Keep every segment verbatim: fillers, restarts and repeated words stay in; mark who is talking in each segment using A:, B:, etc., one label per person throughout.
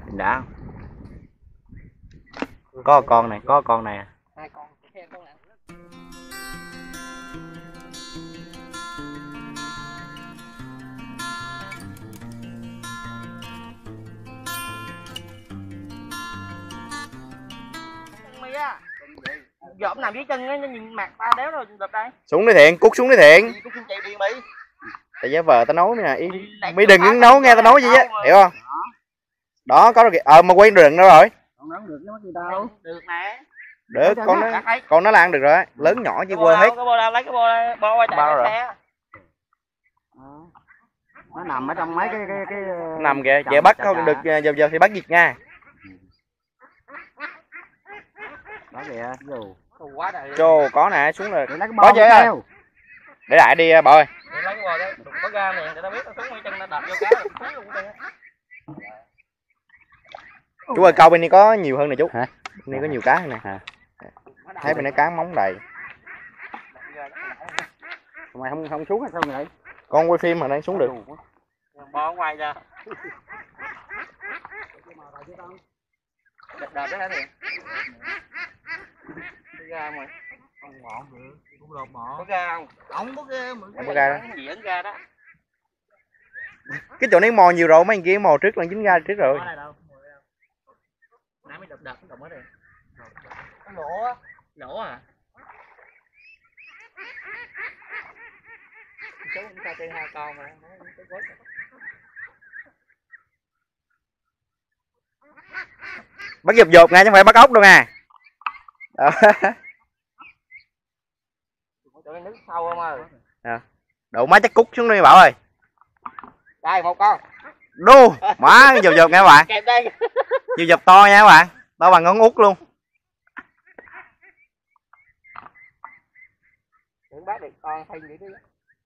A: Đã. Có con này, có con này.
B: Hai con, khen con nào. Dọm nằm dưới chân á, nhìn mặt ba đéo rồi đập đây.
A: Xuống đi Thiện, cút xuống đi Thiện.
B: Cút xuống chạy đi Mỹ.
A: Tại giá vợ tao nấu nè, ý Mỹ đừng có nấu nghe tao nói gì á, hiểu không? Đó có rồi kìa. Ờ mà quên đừng đâu rồi.
B: Con nấu được nó gì đâu. Được nè.
A: Được, con nó con nó là ăn được rồi, lớn nhỏ chỉ quơ hết.
B: Cái bô đâu lấy cái bô bô qua chạy cái xe. Nó nằm ở trong mấy cái cái cái
A: nằm kìa, giờ bắt không được, giờ giờ thì bắt vịt nha.
B: Đó kìa, dù. Quá trời.
A: Chô có nè, xuống rồi.
B: Có
A: chơi ơi. Để lại đi bò ơi.
B: Để lấy cái bò đó, có ra nè, để tao biết tao xuống mấy chân nó đập vô cá là luôn đây.
A: Chú ơi câu bên đây có nhiều hơn nè chú. Hả? Bên đây có nhiều cá hơn nè. À. Thấy bên đây cá móng đầy.
B: Mày không không xuống hay sao vậy?
A: Con quay phim mà đang xuống được.
B: Bò ngoài ra. Đập đập đó hả Thiện? Đi ra mày. Không ngọn được, cũng lột mỏ. Có ra không? Không có ra mà.
A: Không có ra đó.
B: Gì ấn ra đó.
A: Cái chỗ này mò nhiều rồi, mấy anh kia mò trước là dính ra trước rồi.
B: Nãy mới đập đập nó động hết rồi. Nó lỗ á. Lỗ à? Chú cũng cho chơi hai con mà.
A: Bắt dột dột nha, chứ không phải bắt ốc đâu nha.
B: Chỗ nước sâu không ơi.
A: À. Độ má chắc cút xuống đi Bảo ơi.
B: Đây một con.
A: Đu, má dột dột nha các bạn.
B: Kẹp đây.
A: Dột dột to nha các bạn. To bằng ngón út luôn.
B: Đừng bắt được con thay vậy chứ.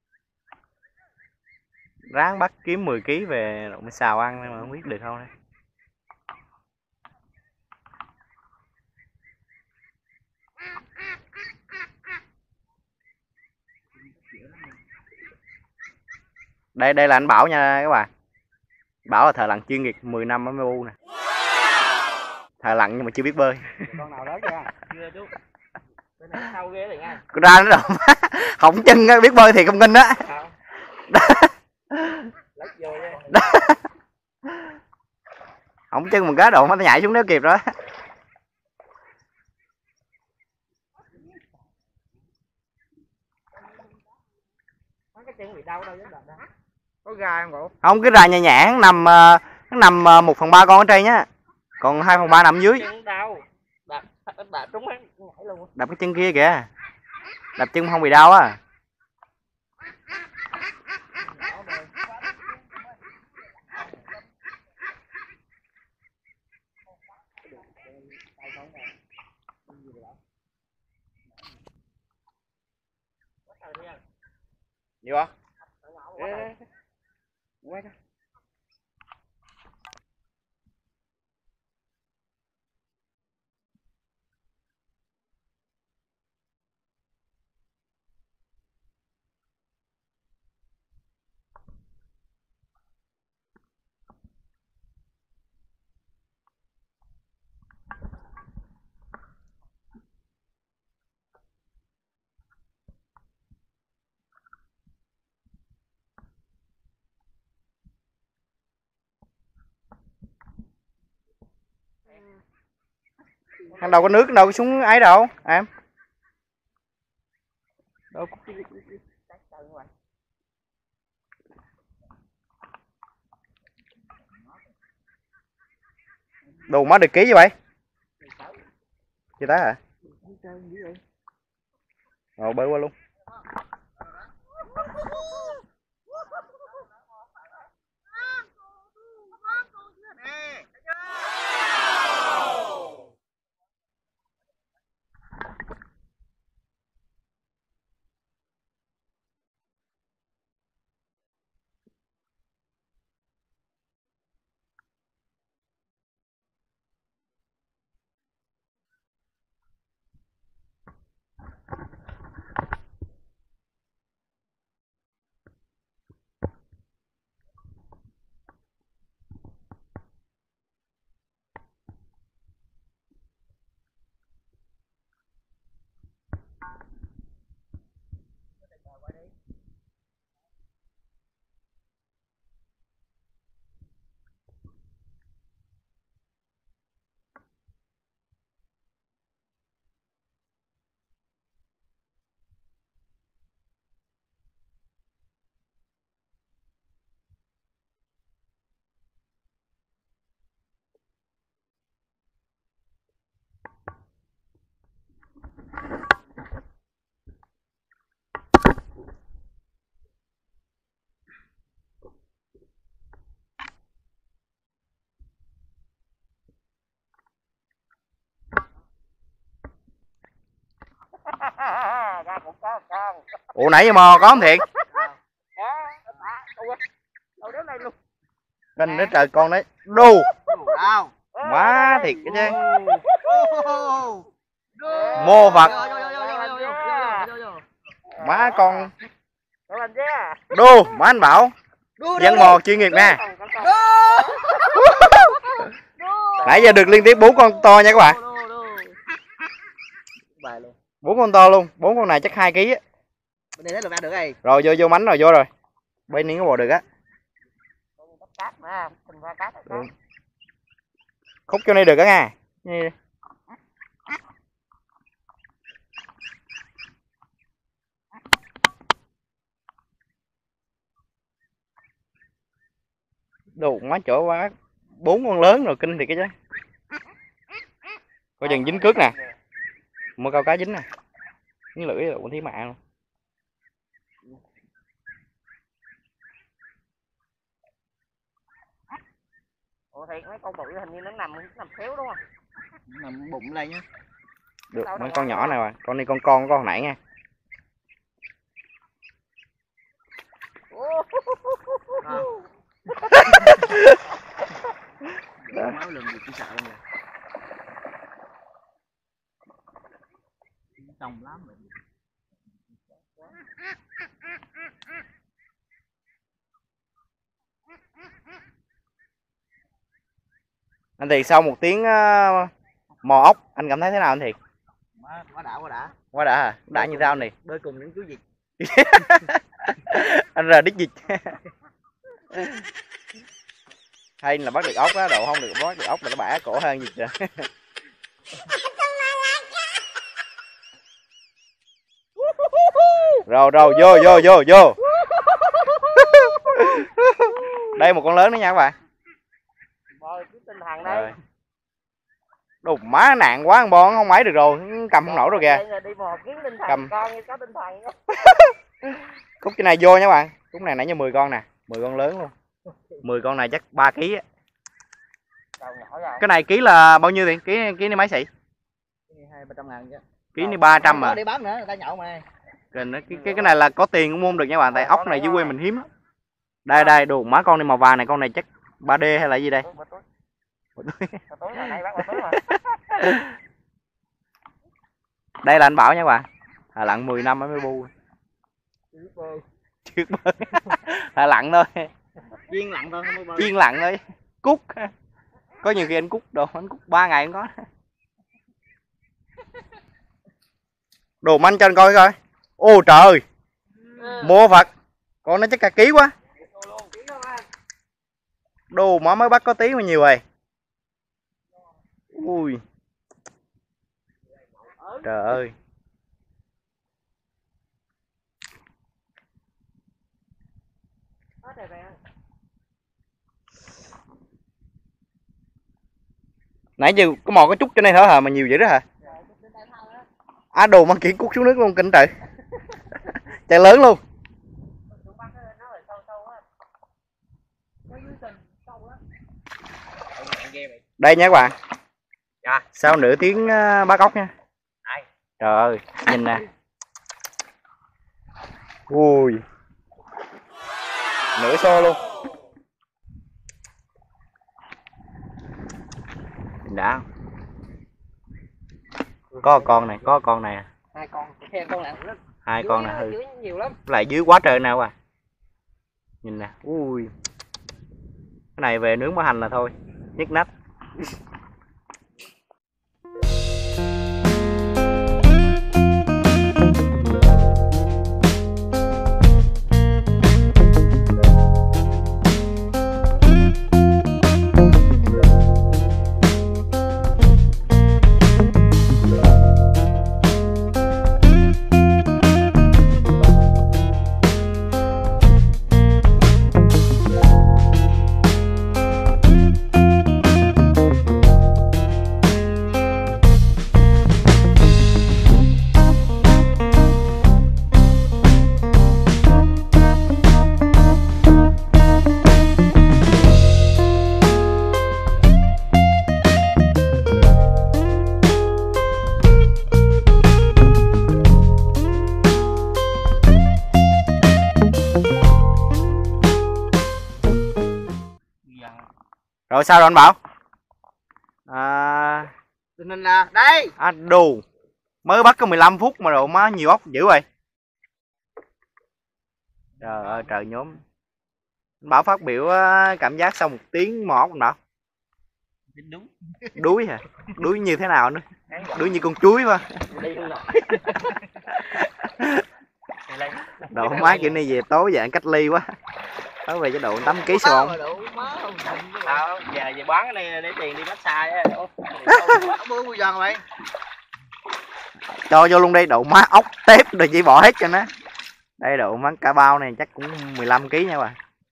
A: Ráng bắt kiếm mười ký về mới xào ăn mà không biết được không đây. Đây đây là anh Bảo nha các bạn. Bảo là thợ lặn chuyên nghiệp mười năm ở em u nè. Thợ lặn nhưng mà chưa biết bơi.
B: Con nào lớn chưa? Chưa chú. Bên này sâu ghê rồi nha.
A: Con ra nó đâu. Hỏng chân biết bơi thì không kinh á.
B: Lách vô
A: hỏng chân một cái độ nó nhảy xuống nếu kịp đó.
B: Cái chân bị đau đâu đó. Có gai không cậu?
A: Không, cái rà nhẹ nhẹ nó nằm nó nằm một phần ba con ở trên nhá. Còn hai phần ba nằm dưới.
B: Chân đau. Đạp đạp trúng nhảy luôn.
A: Đập cái chân kia kìa. Đập chân không bị đau á. Gì không? Quay ra. Thằng đâu có nước đâu có xuống ấy đâu em. Đâu. Đồ má được ký gì vậy? Gì tá hả? Rồi bơi qua luôn. Ủa nãy giờ mò có không Thiện? Kênh đó trời con đấy. Đu. Má thiệt cái chứ. Mô Phật. Má con. Đu, má anh Bảo. Dân mò chuyên nghiệp nha. Nãy giờ được liên tiếp bốn con to nha các bạn. Bốn con to luôn, bốn con này chắc hai ký á. Rồi vô vô mánh rồi vô rồi. Bên này có bò được á. Ừ. Khúc cho này được á nha. Đồ má chỗ quá. Bốn con lớn rồi kinh thiệt cái chứ. Coi chừng dính cước nè. Mua câu cá dính nè. Cái lưỡi là cũng thí mạ luôn.
B: Ủa thì mấy con bự hình như nó nằm nó nằm khéo đúng không? Nằm bụng đây nhá.
A: Được mấy con nhỏ này mà. Con này con con con hồi nãy nha.
B: Máu lần gì cũng sợ luôn rồi. Đông lắm rồi.
A: Anh Thiệt sau một tiếng uh, mò ốc anh cảm thấy thế nào anh Thiệt?
B: Quá, quá đã quá đã.
A: Quá đã hả? Đã như sao này?
B: Bơi cùng những chú vịt.
A: Anh ra đít vịt. Hay là bắt được ốc á, độ không được bắt được ốc là nó bả cổ hơn vịt rồi. Rồi rồi vô vô vô vô. Đây một con lớn nữa nha các bạn.
B: Bò cái tinh thần đây.
A: Đồ má nạn quá, con bò không mấy được rồi, cầm không nổi rồi kìa.
B: Đi mò kiếm tinh thần,
A: cầm
B: con có tinh thần.
A: Khúc cái này vô nha các bạn. Khúc này nãy như mười con nè, mười con lớn luôn. mười con này chắc ba ký á. Cái này ký là bao nhiêu tiền? Ký ký này mấy xị?
B: hai ba trăm ngàn chứ.
A: Ký này ba trăm mà.
B: Đi bán nữa, người ta nhậu mà.
A: Cái, cái cái này là có tiền cũng mua được nha các bạn, tại ốc này dưới quê mình hiếm lắm. Đây đây, đồ má con này màu vàng này, con này chắc ba D hay là gì đây? Đây là anh Bảo nha các bạn. Thà lặn mười năm mới bu. Trước bơi. Thà lặn thôi.
B: Chuyên lặn thôi, không bơi.
A: Chuyên lặn thôi. Cút. Có nhiều khi anh cút đồ, anh cút ba ngày cũng có. Đồ manh cho anh coi coi. Ô trời. Mua Phật. Con nó chắc cả ký quá. Đồ má mới bắt có tí mà nhiều rồi. Ui. Trời ơi. Nãy giờ có mò có chút trên đây thôi hả mà nhiều vậy đó hả? À đồ mang kiển cút xuống nước luôn kinh trời. Chạy lớn luôn. Đây nha các bạn.
B: Dạ.
A: Sau nửa tiếng uh, bắt ốc nha.
B: Đây.
A: Trời ơi, nhìn nè. Ui. Nửa xô luôn. Đã. Có con này, có con này.
B: Hai con, khen con nặng lắm.
A: Hai con nè hư.
B: Dưới nhiều lắm.
A: Lại dưới quá trời nào à. Nhìn nè. Ui. Cái này về nướng mỡ hành là thôi. Nhức nách. Rồi sao rồi anh Bảo? À,
B: tình hình là đây.
A: à đù. Mới bắt có mười lăm phút mà độ má nhiều ốc dữ vậy. Trời ơi trời nhóm. Anh Bảo phát biểu cảm giác sau một tiếng mò ốc anh Bảo.
B: Đúng.
A: Đuối hả? Đuối như thế nào nữa? Đuối như con chuối mà. Độ má kiểu này về tối dạng cách ly quá. Tối về cho độ tám ký sao không?
B: Sao? Giờ về bán cái này để tiền đi massage á. Bữa bây giờ mày.
A: Cho vô luôn đây độ má ốc tép rồi chỉ bỏ hết cho nó. Đây độ má cả bao này chắc cũng mười lăm ký nha bạn.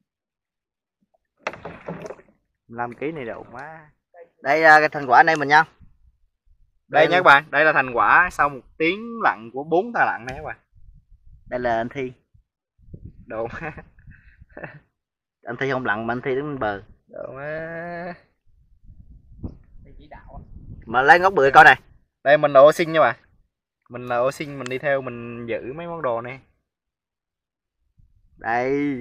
A: mười lăm ký này độ má.
B: Đây là cái thành quả anh em mình nha.
A: Đây nha các bạn, đây là thành quả sau một tiếng lặn của bốn ta lặn này các bạn.
B: Đây là anh Thi.
A: Độ má.
B: Anh Thi không lặn mà anh Thi đứng bên bờ.
A: Độ má.
B: Mà lấy ngốc bự coi này.
A: Đây mình là ô sinh nha bạn. Mình là ô sinh, mình đi theo mình giữ mấy món đồ này.
B: Đây.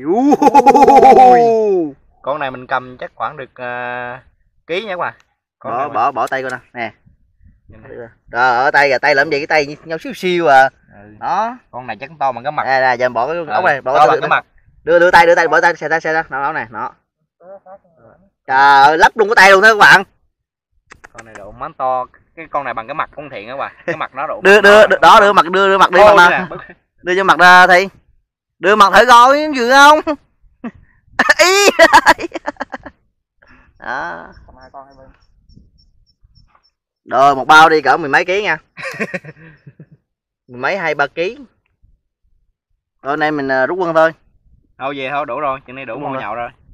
A: Con này mình cầm chắc khoảng được uh, ký nha các bạn.
B: Bỏ này bỏ bỏ tay coi nè. Nè. Rồi ở tay rồi tay làm gì cái tay nhau xíu xíu à. Ừ. Đó.
A: Con này chắc to bằng cái mặt.
B: Đây là giờ bỏ cái ốc này, bỏ
A: to bằng cái mặt.
B: Đưa đưa tay đưa tay bỏ tay xe tay xe đó, nó này, nó. Trời ơi, lắp luôn cái tay luôn đó các bạn.
A: Con này độ má to, cái con này bằng cái mặt con thiện các bạn. Cái mặt nó độ.
B: Đưa đưa đó đưa mặt đưa đưa mặt đi mặt nè. Đưa cho mặt ra Thi. Đưa mặt thử coi vừa không? Ý. Đó. Rồi một bao đi cỡ mười mấy ký nha. Mười mấy hai ba ký. Rồi nay mình rút quân thôi.
A: Thôi về thôi đủ rồi, chừng này đủ mồi nhậu rồi.